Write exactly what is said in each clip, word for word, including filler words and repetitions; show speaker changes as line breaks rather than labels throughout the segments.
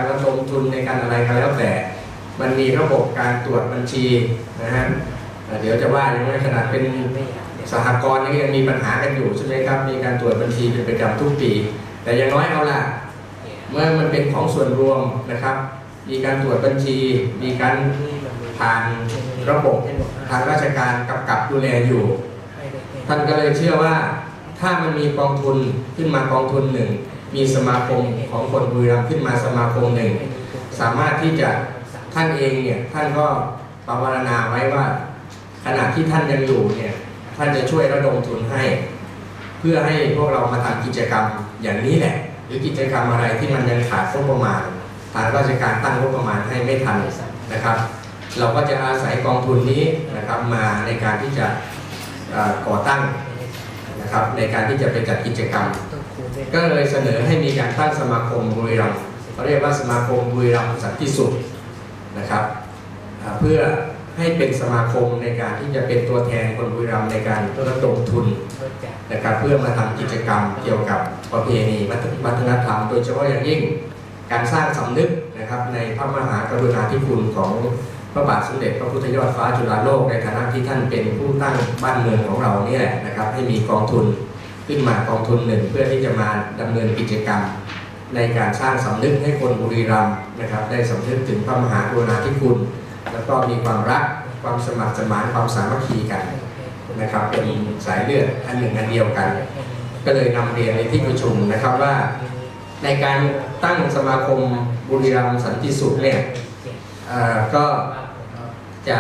การระดมทุนในการอะไรก็แล้วแต่มันมีระบบการตรวจบัญชีนะฮะเดี๋ยวจะว่ายังไม่ขนาดเป็นสหกรณ์นี่ยังมีปัญหากันอยู่ใช่ไหมครับมีการตรวจบัญชีเป็นประจำทุกปีแต่อย่างน้อยเอาล่ะเมื่อมันเป็นของส่วนรวมนะครับมีการตรวจบัญชีมีการผ่านระบบทางราชการกำกับดูแลอยู่ท่านก็เลยเชื่อว่าถ้ามันมีกองทุนขึ้นมากองทุนหนึ่งมีสมาคมของคนบุรีรัมย์ขึ้นมาสมาคมหนึ่งสามารถที่จะท่านเองเนี่ยท่านก็ภาวนาไว้ว่าขณะที่ท่านยังอยู่เนี่ยท่านจะช่วยระดมทุนให้เพื่อให้พวกเรามาทำกิจกรรมอย่างนี้แหละหรือกิจกรรมอะไรที่มันยังขาดงบประมาณทางราชการตั้งงบประมาณให้ไม่ทันนะครับเราก็จะอาศัยกองทุนนี้นะครับมาในการที่จะก่อตั้งนะครับในการที่จะไปจัดกิจกรรมก็เลยเสนอให้มีการตั้งสมาคมบุรีรัมย์เขาเรียกว่าสมาคมบุรีรัมย์สันติสุขนะครับเพื่อให้เป็นสมาคมในการที่จะเป็นตัวแทนคนบุรีรัมย์ในการระดมทุนนะครับเพื่อมาทำกิจกรรมเกี่ยวกับประเพณีวัฒนธรรมโดยเฉพาะอย่างยิ่งการสร้างสำนึกนะครับในพระมหากรุณาธิคุณของพระบาทสมเด็จพระพุทธยอดฟ้าจุฬาโลกในฐานะที่ท่านเป็นผู้ตั้งบ้านเมืองของเรานี่แหละนะครับให้มีกองทุนขึ้นมากองทุนหนึ่งเพื่อที่จะมาดำเนินกิจกรรมในการสร้างสำนึกให้คนบุรีรัมย์นะครับได้สำนึกถึงพระมหากรุณาธิคุณแล้วก็มีความรักความสมัครสมานความสามัคคีกันนะครับเป็นสายเลือดอันหนึ่งอันเดียวกันก็เลยนำเรียนในที่ประชุมนะครับว่าในการตั้งสมาคมบุรีรัมย์สันติสุขเนี่ยก็จะ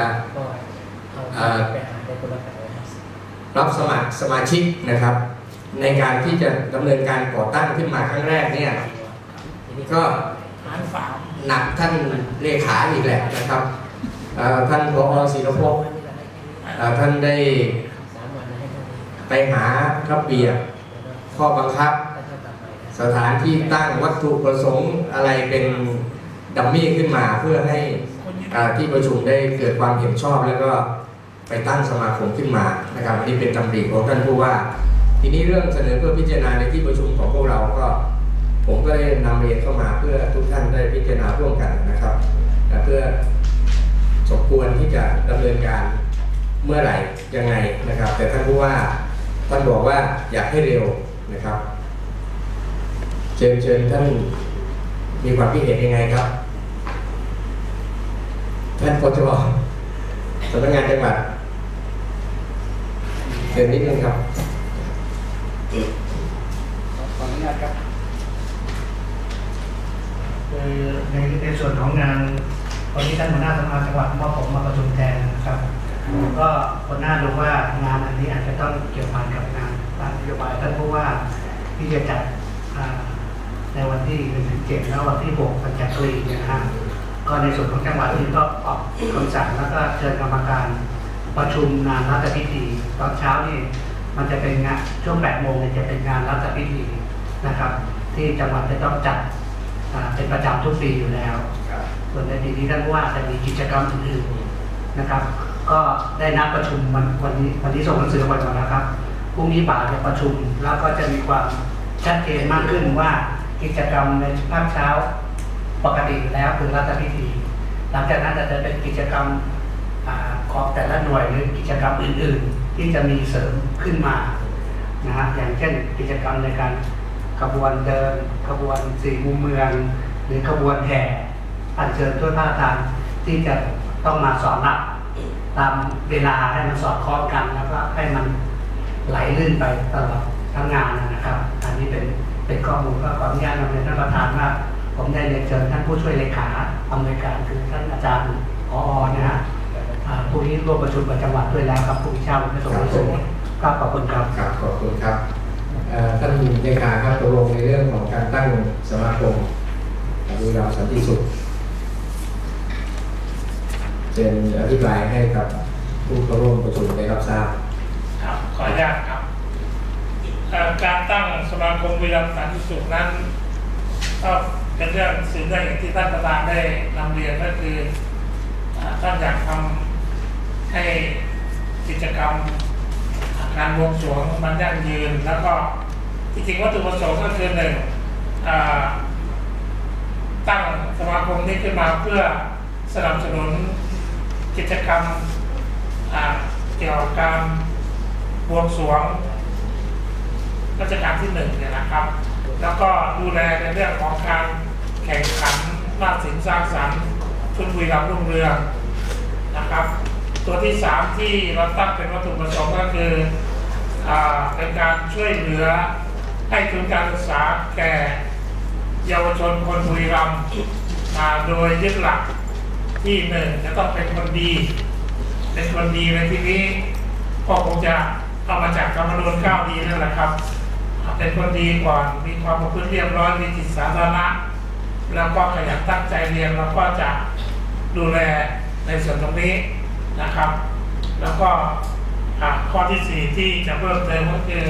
รับสมัครสมาชิกนะครับในการที่จะดำเนินการก่อตั้งขึ้นมาครั้งแรกเนี่ยก็หนักท่านเลขาอีกแหละนะครับท่านผอ.ศิรภพท่านได้ไปหาระเบียบข้อบังคับสถานที่ตั้งวัตถุประสงค์อะไรเป็นดัมมี่ขึ้นมาเพื่อให้ที่ประชุมได้เกิดความเห็นชอบแล้วก็ไปตั้งสมาคมขึ้นมานะครับนี่เป็นตำริของท่านผู้ว่าทีนี้เรื่องเสนอเพื่อพิจารณาในที่ประชุมของพวกเราก็ผมก็ได้นำเรียนเข้ามาเพื่อทุกท่านได้พิจารณาร่วมกันนะครับเพื่อสมควรที่จะดำเนินการเมื่อไหร่ยังไงนะครับแต่ท่านผู้ว่าท่านบอกว่าอยากให้เร็วนะครับเชิญเชิญท่านมีความคิดเห็นยังไงครับท่านปชสำนักงานจังหวัดเชิญนิดนึงครับ
ขออนุญาตครับคือในในส่วนของงานวันนี้ท่านหัวหน้าสำนักงานจังหวัดมอบผมมาประชุมแทนนะครับก็คนหน้ารู้ว่างานอันนี้อาจจะต้องเกี่ยวพันกับงานตามนโยบายท่านผู้ว่าที่จะจัดในวันที่หนึ่งถึงเจ็ดแล้ววันที่หกปัญจกรีเนี่ยนะฮะก็ในส่วนของจังหวัดนี้ก็ออกคำสั่งแล้วก็เชิญกรรมการประชุมงานรัฐพิธีตอนเช้านี่มันจะเป็นงานช่วงแปดโมงเนี่ยจะเป็นงานรัฐพิธีนะครับที่จังหวัดจะต้องจัดเป็นประจำทุกปีอยู่แล้วส่วนในปีนี้ท่านว่าจะมีกิจกรรมอื่นๆนะครับก็ได้นัดประชุมวันวันนี้วันนี้ส่งหนังสือมาก่อนนะครับพรุ่งนี้บ่ายจะประชุมแล้วก็จะมีความชัดเจนมากขึ้นว่ากิจกรรมในภาคเช้าปกติแล้วคือรัฐพิธีหลังจากนั้นจะเป็นกิจกรรมของแต่ละหน่วยหรือกิจกรรมอื่นๆที่จะมีเสริมขึ้นมานะฮะอย่างเช่นกิจกรรมในการขบวนเดินขบวนสี่มุมเมืองหรือขบวนแห่อัญเชิญทั่วท่าทางที่จะต้องมาสอนรับตามเวลาให้มันสอดคล้องกันแล้วก็ให้มันไหลลื่นไปตลอดทั้งงานนะครับอันนี้เป็นเป็นข้อมูลก็ขออนุญาตนำเรียนท่านประธานว่าผมได้เรียนเชิญท่านผู้ช่วยเลขาอำนวยการคือท่านอาจารย์ผอ.นะฮะผู้นี้ร่วมประชุมกับจังหวัดด้วยแล้วครับผู้เช่าในส่วนนี้ครับขอบคุณครับ
ครับขอบคุณครับท่านเลขาครับตกลงในเรื่องของการตั้งสมาคมบุรีรัมย์สันติสุขเชิญอธิบายให้กับผู้เข้าร่วมประชุมได้รับทราบ
ครับขออนุญาตครับการตั้งสมาคมบุรีรัมย์สันติสุขนั้นก็เป็นเรื่องสิ่งแรกที่ท่านประธานได้นำเรียนก็คือท่านอยากทำให้กิจกรรมการบวงสรวงมันยั่งยืนแล้วก็จริงๆวัตถุประสงค์ก็คือหนึ่งตั้งสมาคมนี้ขึ้นมาเพื่อสนับสนุนกิจกรรมเกี่ยวกับการบวงสรวงรัชกาลที่หนึ่งเนี่ยนะครับแล้วก็ดูแลในเรื่องของการแข่งขันนาฏศิลป์สร้างสรรค์ชุดบุรีรัมย์รุ่งเรืองนะครับตัวที่สามที่เราตั้งเป็นวัตถุประสงค์ก็คือเป็นการช่วยเหลือให้ทุนการศึกษาแก่เยาวชนคนบุรีรัมย์โดยยึดหลักที่หนึ่งจะต้องเป็นคนดีเป็นคนดีในที่นี้ก็คงจะเอามาจากธรรมนูญเก้าดีนั่นแหละครับเป็นคนดีก่อนมีความประพฤติเรียบร้อยมีจิตสาธารณะแล้วก็ขยันตั้งใจเรียนแล้วก็จะดูแลในส่วนตรงนี้นะครับแล้วก็ข้อที่สี่ที่จะเพิ่มเติมก็คือ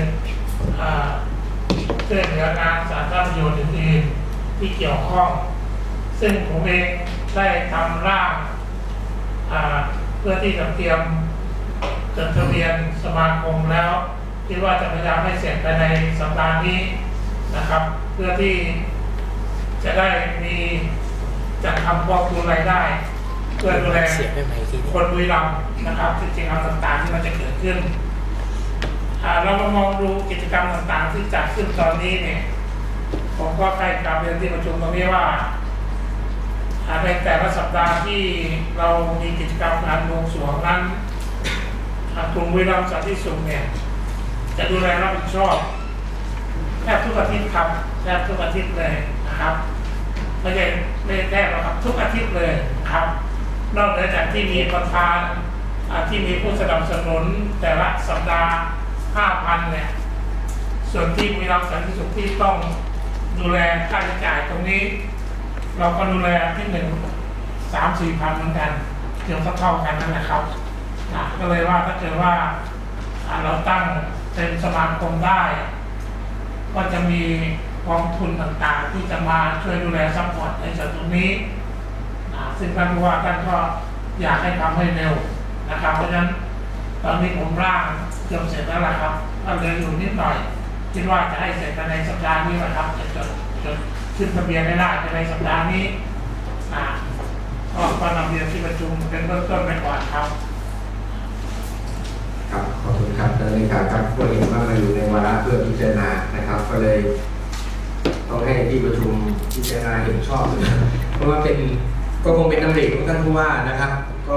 ช่วยเหลืองานสาธารณประโยชน์อื่นๆที่เกี่ยวข้องซึ่งผมเองได้ทำร่างเพื่อที่จะเตรียมจดทะเบียนสมาคมแล้วคิดว่าจะพยายามให้เสร็จภายในสัปดาห์นี้นะครับเพื่อที่จะได้มีจัดทำกองทุนรายได้เพื่อดูแลคนบุรีรัมย์นะครับกิจกรรมต่างๆที่มันจะเกิดขึ้นเรามามองดูกิจกรรมต่างๆที่จัดขึ้นตอนนี้เนี่ยผมก็ใกล้กลับเรียนที่ประชุมตรงนี้ว่าในแต่ละสัปดาห์ที่เรามีกิจกรรมการบวงสรวงนั้นกลุ่มบุรีรัมย์สันติสุขเนี่ยจะดูแลรับผิดชอบแทบทุกอาทิตย์ครับแทบทุกอาทิตย์เลยนะครับไม่ใช่ไม่แทบหรอกครับทุกอาทิตย์เลยครับนอกจากที่มีประธานที่มีผู้สนับสนุนแต่ละสัปดาห์ ห้าพัน เนี่ยส่วนที่บุรีรัมย์สันติสุขที่ต้องดูแลค่าใช้จ่ายตรงนี้เราก็ดูแลที่หนึ่ง สามสี่พันเหมือนกันเกือบเท่ากันนั่นแหละครับนะก็เลยว่าถ้าเกิดว่าเราตั้งเป็นสมาคมได้ก็จะมีกองทุนต่างๆที่จะมาช่วยดูแลซัพพอร์ตในส่วนตรงนี้นะซึ่งท่านผู้ว่าท่านก็อยากให้ทำให้เร็วนะครับเพราะฉะนั้นตอนนี้ผมร่างเกือบเสร็จแล้วล่ะครับก็เหลืออยู่นิดหน่อยคิดว่าจะให้เสร็จภายในสัปดาห์นี้แหละครับจะจดจดขึ้นทะเบียนได้ภายในสัปดาห์นี้นะก็นำเรียนที่ประชุมเป็นเบื้องต้นไปก่อนครับ
ครับขอบคุณครับท่านเลขาครับก็เห็นว่ามาอยู่ในวาระเพื่อพิจารณานะครับก็เลยต้องให้ที่ประชุมพิจารณาเห็นชอบนะเพราะว่าเป็นก็คงเป็นน้ำหลีของท่านผู้ว่านะครับก็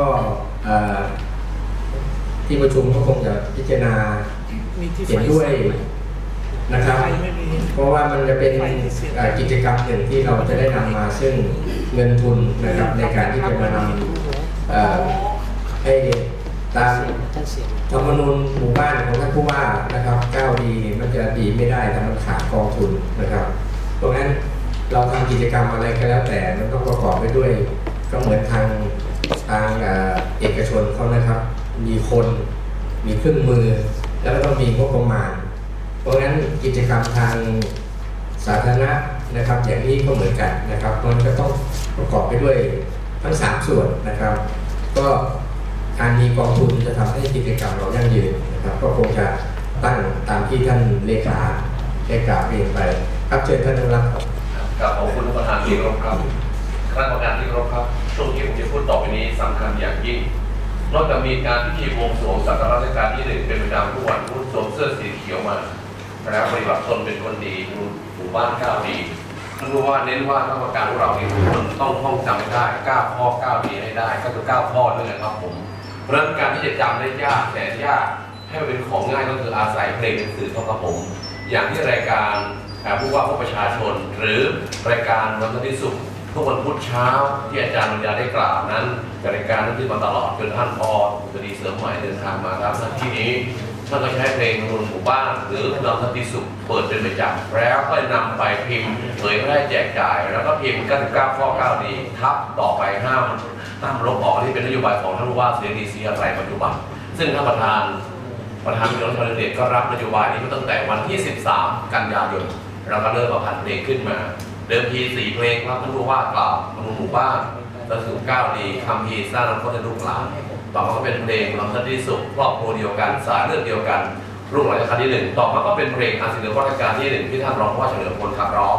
ที่ประชุมก็คงจะพิจารณาเห็นด้วยนะครับเพราะว่ามันจะเป็นกิจกรรมหนึ่งที่เราจะได้นำมาซึ่งเงินทุนนะครับในการที่จะมานำให้ตามธรรมนูญหมู่บ้านของท่านผู้ว่านะครับเก้าดีมันจะดีไม่ได้ถ้ามันขาดกองทุนนะครับเพราะงั้นเราทำกิจกรรมอะไรก็แล้วแต่มันต้องประกอบไปด้วยก็เหมือนทางทางเอกชนเขานะครับมีคนมีเครื่องมือแล้วก็ต้องมีงบประมาณเพราะงั้นกิจกรรมทางสาธารณะนะครับอย่างนี้ก็เหมือนกันนะครับมันก็ต้องประกอบไปด้วยทั้งสามส่วนนะครับก็การมีกองทุนจะทำให้กิจกรรมเรายั่งยืนนะครับก็คงจะตั้งตามที่ท่านเลขาได้กล่าวเรียนไปครับเชิญท่านนักครับ
กับขอบคุณประธานที่เคารพครับคณะกรรมการที่เคารพครับช่วงที่ผมจะพูดต่อไปนี้สำคัญอย่างยิ่งนอกจากมีการพิธีบวงสรวงสักการะรัชกาลที่หนึ่งเป็นประจำทุกวันพุธสวมเสื้อสีเขียวมาแล้วปฏิบัติตนเป็นคนดีหมู่บ้านก้าวดีท่านรู้ว่าเน้นว่าข้าราชการของเราทุกคนต้องท่องจำให้ได้เก้าข้อเก้าดีให้ได้ก็คือเก้าข้อด้วยนะครับผมเพราะฉะนั้นการที่จะจำได้ยากแต่ยากให้มันเป็นของง่ายก็คืออาศัยเพลงเป็นสื่อของผมอย่างที่รายการผู้ว่าผู้ประชาชนหรือรายการวันสันติสุขทุกวันพุธเช้าที่อาจารย์บรรยายได้กล่าวนั้นเป็นรายการนั้นที่มาตลอดจนท่านพอสุดีเสริมใหม่เดินทางมาครับที่นี้ท่านก็ใช้เพลงรุ่นหมู่บ้านหรือเราสันติสุขเปิดเป็นประจำแล้วก็นำไปพิมพ์เผยแพร่แจกจ่ายแล้วก็พิมพ์เก้าสิบเก้าข้อเก้าดีทับต่อไปห้ามห้ามลบออกที่เป็นนโยบายของท่านผู้ว่าเสรีศรีอะไรปัจจุบันซึ่งท่านประธานประธานวิโรจน์ชลเดชก็รับนโยบายนี้มาตั้งแต่วันที่สิบสามกันยายนเราก็เริ่มมาพันเพลงขึ้นมาเดิมทีสี่เพลงครับท่านผู้ว่ากล่าวมนุษย์หมู่บ้านสันติสุขเก้าดีคำพีสร้างน้ำข้นในลูกหลานต่อมาก็เป็นเพลงเราสันติสุขครอบครัวเดียวกันสายเลือดเดียวกันรุ่งรัชกาลที่หนึ่งต่อมาก็เป็นเพลงอาศิลป์รัชกาลที่หนึ่งที่ท่านรองผู้ว่าเฉลิมพลขับร้อง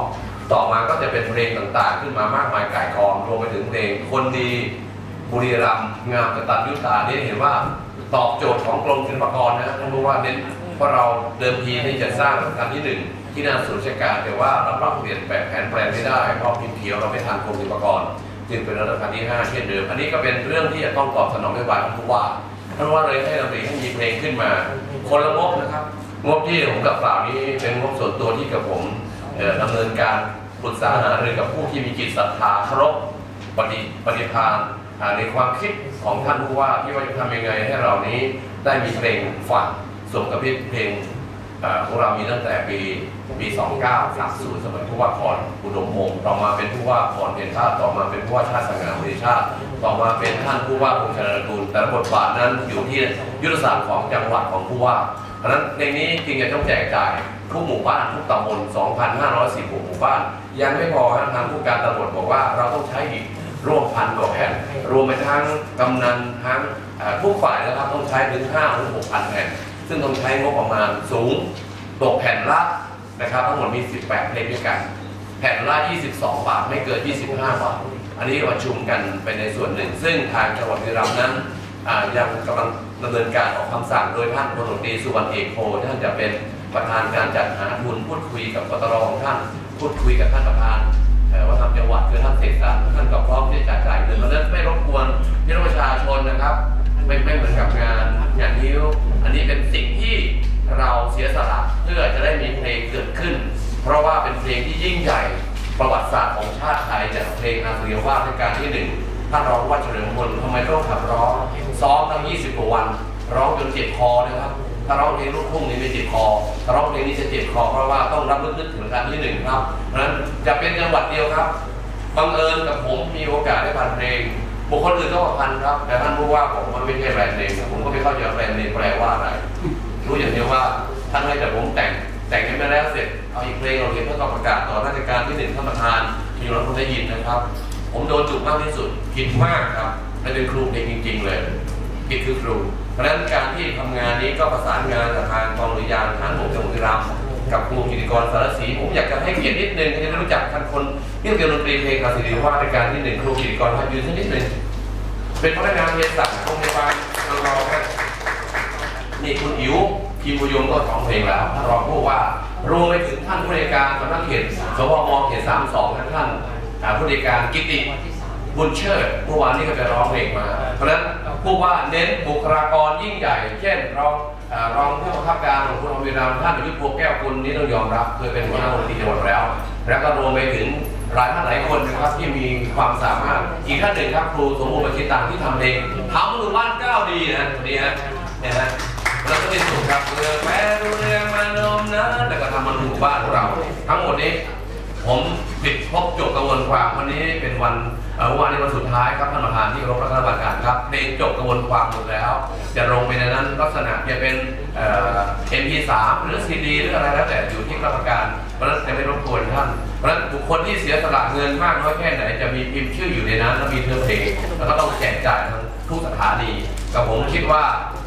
ต่อมาก็จะเป็นเพลงต่างๆขึ้นมามากมายก่ายกองรวมไปถึงเพลงคนดีบุรีรัมย์งามกตัญญูตานี่เห็นว่าตอบโจทย์ของกรมศิลปากรนะท่านรู้ว่าเน้นเพราะเราเดิมทีนี่จะสร้างรัชกาลที่หนึ่งที่หน้าศูนย์ราชการแต่ว่าเราปรับเปลี่ยนแปลงแผนแปลนไม่ได้เพราะพิมพ์เขียวเราไม่ทันกรมศิลปากรจึงเป็นรัชกาลที่ห้าเช่นเดิมอันนี้ก็เป็นเรื่องที่จะต้องตอบสนองนโยบายท่านผู้ว่าท่านว่าเลยให้เราให้มีเพลงขึ้นมาคนละงบนะครับงบที่ผมกับกล่าวนี้เป็นงบส่วนตัวที่กับผมดำเนินการปรึกษาหารือกับผู้ที่มีจิตศรัทธาเคารพปฏิปฏิภาณในความคิดของท่านผู้ว่าที่ว่าจะทำยังไงให้เรานี้ได้มีเพลงฝังสมกับเพลงของเรามีตั้งแต่ปีปีสองเก้าสามศูนย์สมัยผู้ว่าพรอุดมพงศ์ต่อมาเป็นผู้ว่าพรเพ็ญชาติต่อมาเป็นผู้ว่าชาติสง่าบริชาติต่อมาเป็นท่านผู้ว่าพงษ์ชนกูลแต่ละบทบาทนั้นอยู่ที่ยุทธศาสตร์ของจังหวัดของผู้ว่าเพราะฉะนั้นในนี้จริงๆต้องแจกจ่ายทุกหมู่บ้านทุกตำบล สองพันห้าร้อยสี่สิบหก หมู่บ้านยังไม่พอทางผู้การตำรวจบอกว่าเราต้องใช้อีกร่วมพันกว่าแผ่นรวมไปทั้งกำนันทั้งทุกฝ่ายนะครับต้องใช้ถึงห้าถึงหกพันแผ่นซึ่งต้องใช้งบประมาณสูงตกแผ่นละนะครับทั้งหมดมีสิบแปดเพลงด้วยกันแผ่นละยี่สิบสองบาทไม่เกินยี่สิบห้าบาทอันนี้ประชุมกันไปในส่วนหนึ่งซึ่งทางจังหวัดบุรีรัมย์นั้นยังกำลังดำเนินการออกคำสั่งโดยท่านพลตรีสุวรรณเอกโพท่านจะเป็นประธานการจัดหาทุนพูดคุยกับกตรของท่านพูดคุยกับท่านประธานว่าทำจังหวัดคือท่านเสกสรรท่านก็พร้อมที่จะจ่ายเงินเพราะฉะนั้นไม่รบกวนพี่น้องประชาชนนะครับไม่ไม่เหมือนกับงานงานนิ้วอันนี้เป็นสิ่งที่เราเสียสละเพื่อจะได้มีเพลงเกิดขึ้นเพราะว่าเป็นเพลงที่ยิ่งใหญ่ประวัติศาสตร์ของชาติไทยจากเพลงอาเซียว่าในการที่หนึ่งท่านร้องว่าเฉลิมพลทำไมต้องขับร้องซ้อมตั้งยี่สิบกว่าวันร้องจนเจ็บคอนะครับถ้าร้องเพลงลูกทุ่งนี้ไม่เจ็บคอถ้าร้องเพลงนี้จะเจ็บคอเพราะว่าต้องรับนึกถึงการที่หนึ่งครับเพราะฉะนั้นจะเป็นจังหวัดเดียวครับบังเอิญกับผมมีโอกาสได้ผ่านเพลงบุคคลอื่นก็ว่าพันครับแต่ท่านรู้ว่าผมมันไม่ใช่แบรนด์เนมผมก็ไม่เข้าใจแบรนด์เนมแปลว่าอะไรรู้อย่างเดียวว่าท่านให้แต่ผมแต่งแต่งให้มาแล้วเสร็จเอาอีกเพลงเราเรียนเพื่อประกาศต่อราชการที่หนึ่งท่านประธานมีเราได้ยินนะครับผมโดนจุกมากที่สุดผิดมากครับและเป็นครูเพลงจริงๆเลยผิดคือครูเพราะฉะนั้นการที่ทำงานนี้ก็ประสานงานกับทางกองดุริยางค์ทางหลวงจังหวัดบุรีรัมย์กับครูกิติกรสารศรีผมอยากจะให้เกียรตินิดนึงให้ได้รู้จักท่านคนที่เรียนดนตรีเพลงคลาสสิกว่าในการที่หนึ่งครูกิติกรท่านยืนนิดนึงเป็นพนักงานเรียนสัตว์โรงพยาบาลรองครับนี่คุณอิ๋วพิมพ์ยงก็ร้องเพลงแล้วรองผู้ว่ารวมไปถึงท่านผู้ในการสำนักเขตสพมเขตสามสองท่านท่านผู้ในการกิติบุญเชิดเมื่อวานนี้ก็ไปร้องเพลงมาเพราะฉะนั้นผู้ว่าเน้นบุคลากรยิ่งใหญ่เช่นรองรองผู้บังคับการของคุณอภิรัมย์ท่านอยุทธพวงแก้วคุณนี้ต้องยอมรับเคยเป็นหัวหน้ามูลนิธิจังหวัดแล้วแล้วก็รวมไปถึงหลายท่านหลายคนนะครับที่มีความสามารถอีกท่านหนึ่งครับครูสมบูรณ์ประคิดตังที่ทำเพลงทำหมู่บ้านก้าวดีนะนี่ฮะเนี่ยฮะแล้วก็เป็นสุขครับเรือแปรดูเรือมาโนมนะแล้วก็ทำมันหมู่บ้านของเราทั้งหมดนี้ผมปิดพบจบกระบวนความวันนี้เป็นวันวันนี้วันสุดท้ายครับท่านประธานที่เคารพรัฐบาลการครับเพลงจบกระบวนความหมดแล้วจะลงไปในนั้นลักษณะจะเป็นเอ็มพีสามหรือซีดีหรืออะไรแล้วแต่อยู่ที่กรรมการเพราะฉะนั้นจะไม่รบกวนท่านเพราะฉะนั้นบุคคลที่เสียสละเงินมากน้อยแค่ไหนจะมีพิมพ์ชื่ออยู่ในนั้นแล้วมีเทอมเพลงแล้วก็ต้องแจกจ่ายทั้งทุกสถานีกับผมคิดว่า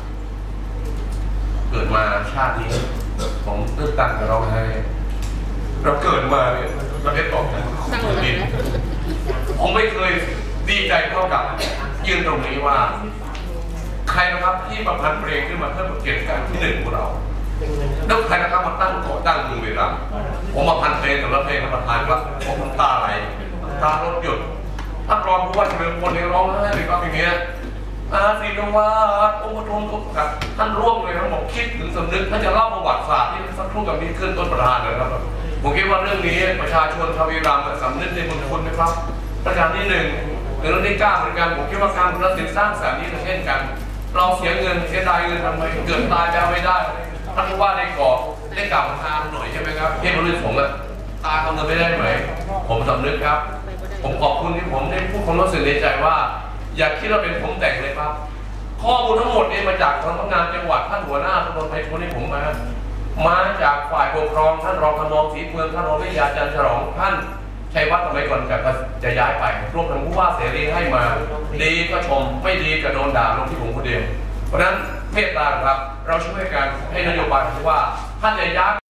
เกิดมาชาตินี้ผมตื้นตันกับเราไห้เราเกิดมาเนี่ยเราได้ตอบแทนคุณดินผมไม่เคยดีใจเท่ากับยืนตรงนี้ว่าใครนะครับที่ประพันธ์เพลงขึ้นมาเพื่อเกียรติการที่หนึ่งของเราแล้วใครนะครับมาตั้งก่อตั้งมือเวลาผมมาพันเพลงกับเพลงประธานว่าผมน้ำตาไหลตารถหยุดท่านรองผู้ว่าเฉลิมพลในร้องไห้เลยครับอย่างเงี้ยอาศีนวัตองค์ปฐมทุกครับท่านร่วมเลยทั้งหมดคิดถึงสำนึกท่านจะเล่าประวัติศาสตร์ที่สักครู่กับนี้ขึ้นต้นประธานเลยครับผมคิดว่าเรื่องนี้ประชาชนชาวบุรีรัมย์สำนึกในบุญคุณนะครับประการที่หนึ่งในเรื่องที่เก้าเหมือนกันผมคิดว่าการรัฐสินสร้างสรรค์นี้เช่นกันเราเสียเงินเสียดายเงินทำไมเกิดตายแล้วไม่ได้ท่านผู้ว่าได้ก่อได้กล่าวทางหน่อยใช่ไหมครับเฮ้ยบริษัทผมอะตาทำเงินไม่ได้ไหมผมสำนึกครับผมขอบคุณที่ผมได้พูดความรู้สึกในใจว่าอย่าคิดว่าเป็นผมแต่งเลยครับข้อมูลทั้งหมดนี้มาจากสำนักงานจังหวัดท่านหัวหน้าตำบลไพฑูรย์ที่ผมมามาจากฝ่ายปกครองท่านรองพนองศรีเมืองท่านรองวิทยาจันทร์ฉลองท่านชัยวัฒน์สมัยก่อนจะจะย้ายไปรวมทั้งผู้ว่าเสรีให้มาดีก็ชมไม่ดีก็โดนด่าลงที่ผมคนเดียวเพราะฉะนั้นเมตตาครับเราช่วยกันให้นโยบายผู้ว่าท่านจะย้าย